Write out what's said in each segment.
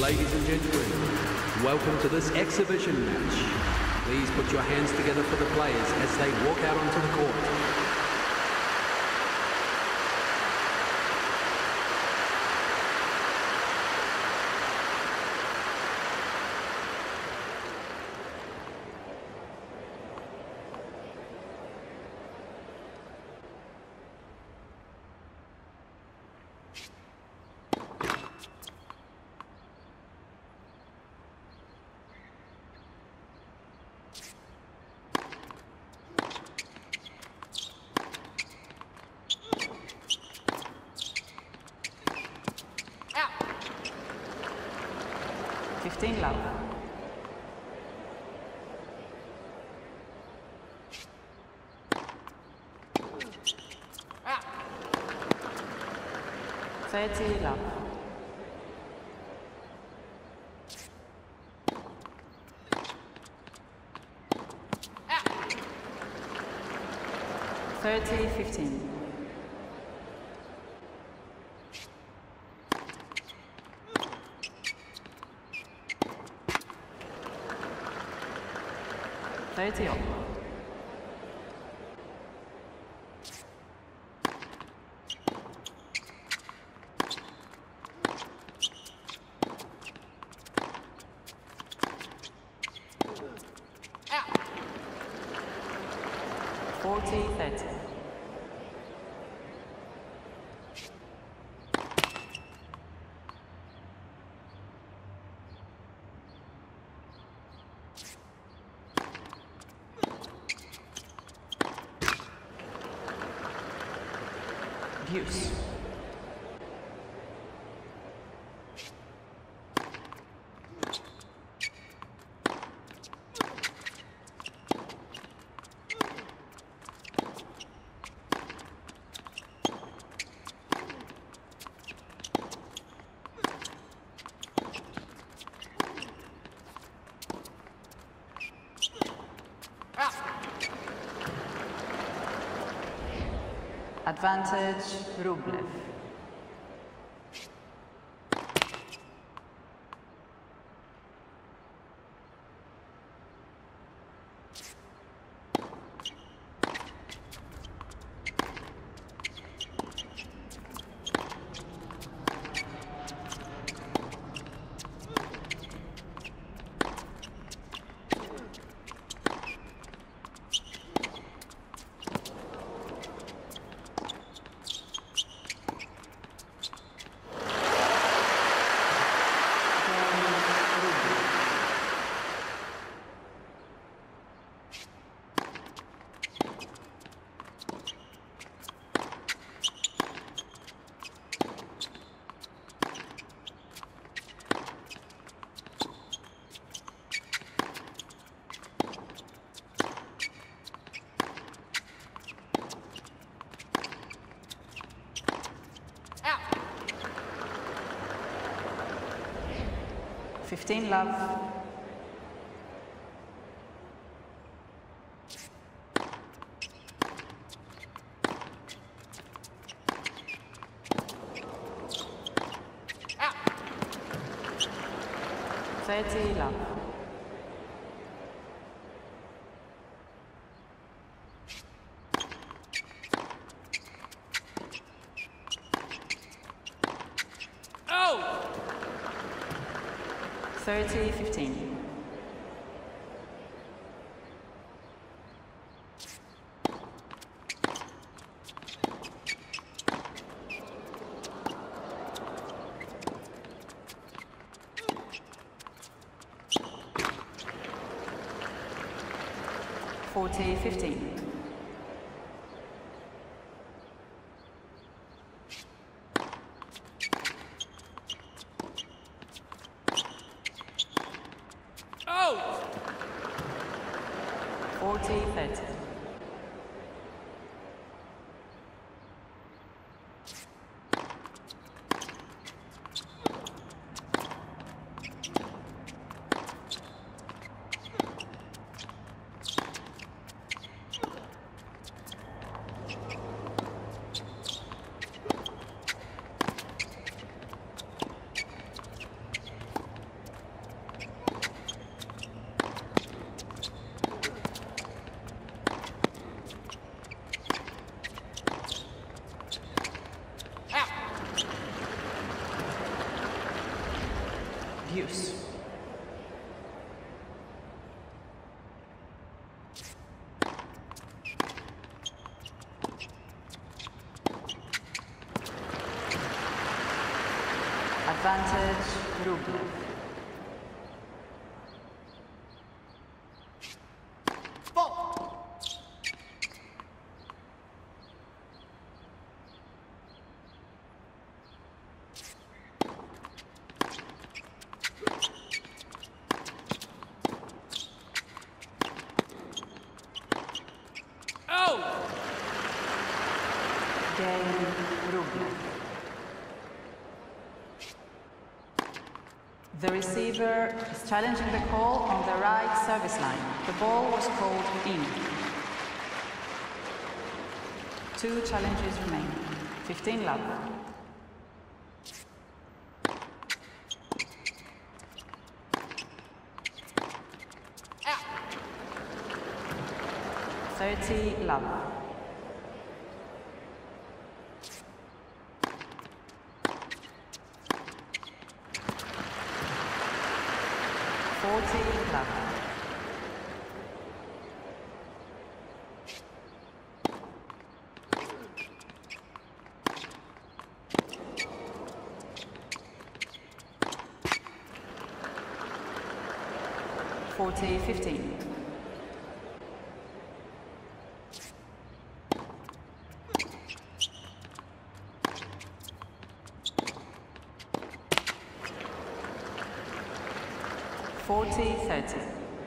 Ladies and gentlemen, welcome to this exhibition match. Please put your hands together for the players as they walk out onto the court. Love. Ah. 30 love. Ah. 30-15. 30 up. Out. 40-30. Abuse. Advantage, Rublev. Out. 15 love. Out. 30 love. Oh! 30-15. 40-15. Oh! 40-30. Advantage, Rublev. Game, Rublev. The receiver is challenging the call on the right service line. The ball was called in. 2 challenges remain. 15 love. Out. 30 love. Love. Forty, 15. Forty, 30.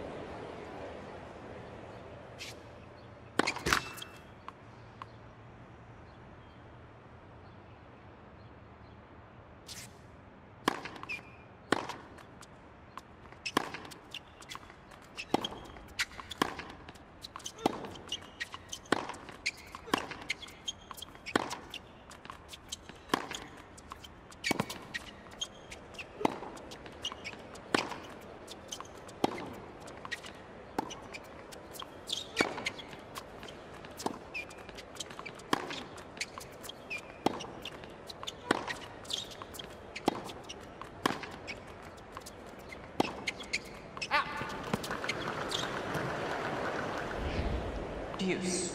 Deuce.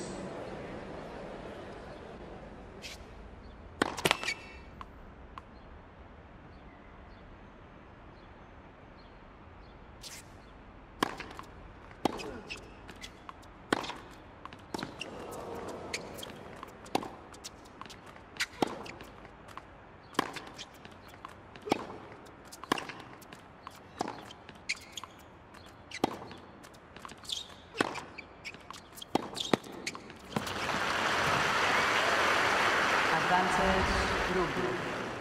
Advantage, Rublev.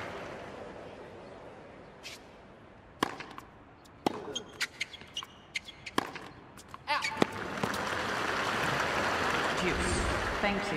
Out. Deuce. Thank you.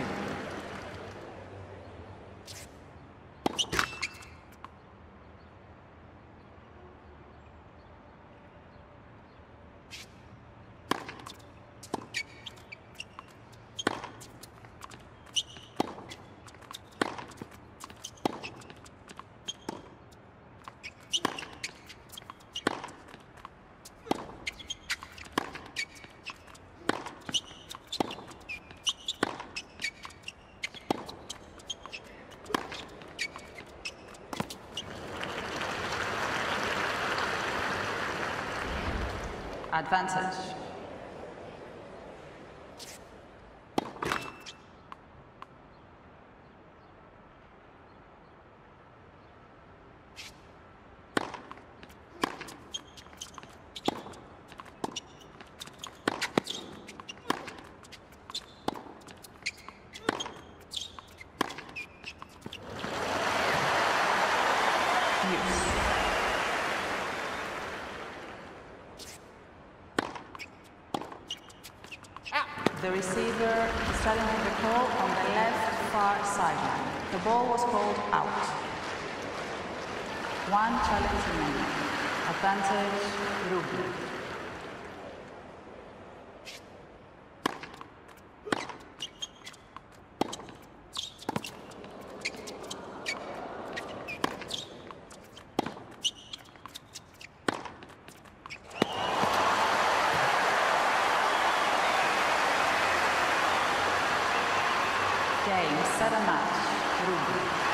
Advantage. The receiver is challenging the call on the left far sideline. The ball was called out. 1 challenge remaining. Advantage, Rublev. Game, set a match, Rublev.